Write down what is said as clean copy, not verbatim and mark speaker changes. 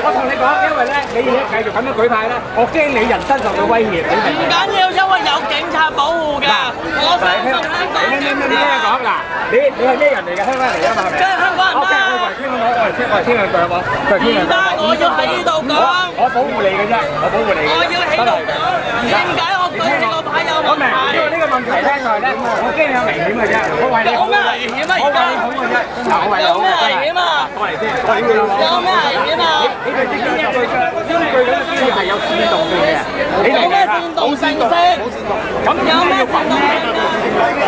Speaker 1: 同你講，因為咧你繼續咁樣舉牌咧，我驚你人身受到威脅。
Speaker 2: 唔緊要，因為有警察保護㗎。我相信香港。
Speaker 1: 你聽我講嗱，你係咩人嚟㗎？香港人嚟㗎嘛係咪？
Speaker 2: 梗係香港人啦。
Speaker 1: 我係傾兩句好冇？
Speaker 2: 而家我要喺呢度講。
Speaker 1: 我保護你嘅啫，我保護你。
Speaker 2: 我要喺度講。點解我舉呢個牌有問題？
Speaker 1: 因為呢個問題咧，我驚你有危險嘅啫。我為你好。
Speaker 2: 有咩危險啊？而家
Speaker 1: 好嘅啫，我為你好嘅。
Speaker 2: 有咩危險啊？
Speaker 1: 過嚟先，過嚟先。
Speaker 2: 有咩危險啊？
Speaker 1: 你哋知唔知一句嘅？呢句咁嘅機器係有煽動嘅。
Speaker 2: 有咩煽動性？
Speaker 1: 冇煽動。咁有咩煽動性？